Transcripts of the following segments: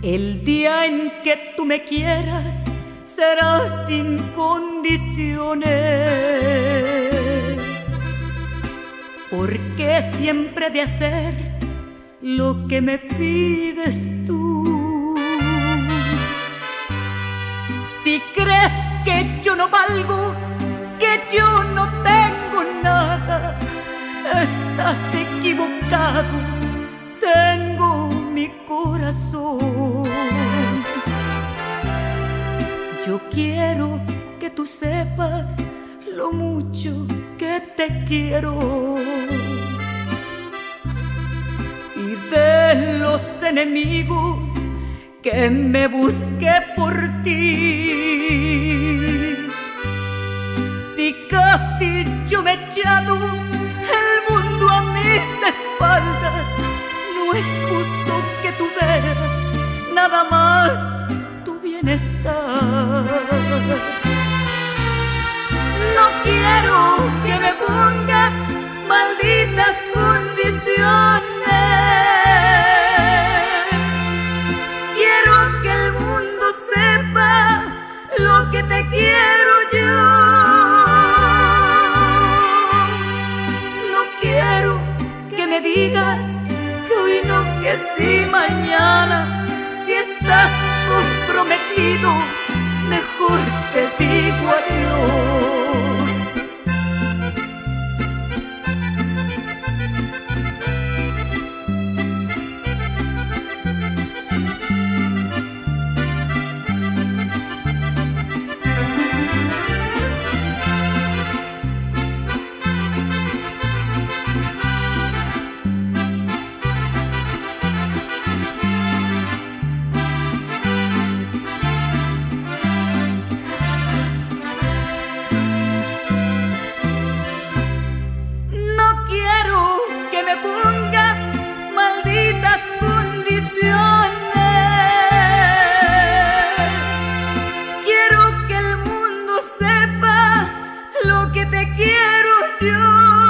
El día en que tú me quieras será sin condiciones, porque siempre he de hacer lo que me pides tú. Si crees que yo no valgo, que yo no tengo nada, estás equivocado. Tengo mi corazón. Yo quiero que tú sepas lo mucho que te quiero. Y de los enemigos que me busqué por ti, si casi yo me he echado el mundo a mis espaldas, no es justo que tú veas nada más tu bienestar. No quiero que me pongas malditas condiciones. Quiero que el mundo sepa lo que te quiero yo. No quiero que me digas que hoy no, que sí mañana. Si estás comprometido, mejor te digo adiós. Pongas malditas condiciones. Quiero que el mundo sepa lo que te quiero yo.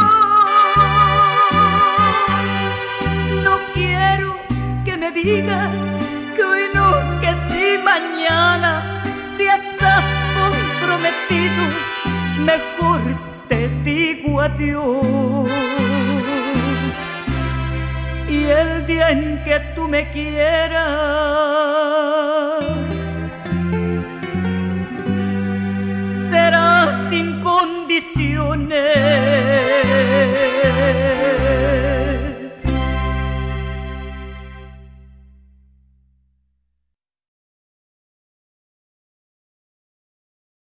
No quiero que me digas que hoy no, que sí mañana. Si estás comprometido, mejor te digo adiós. Y el día en que tú me quieras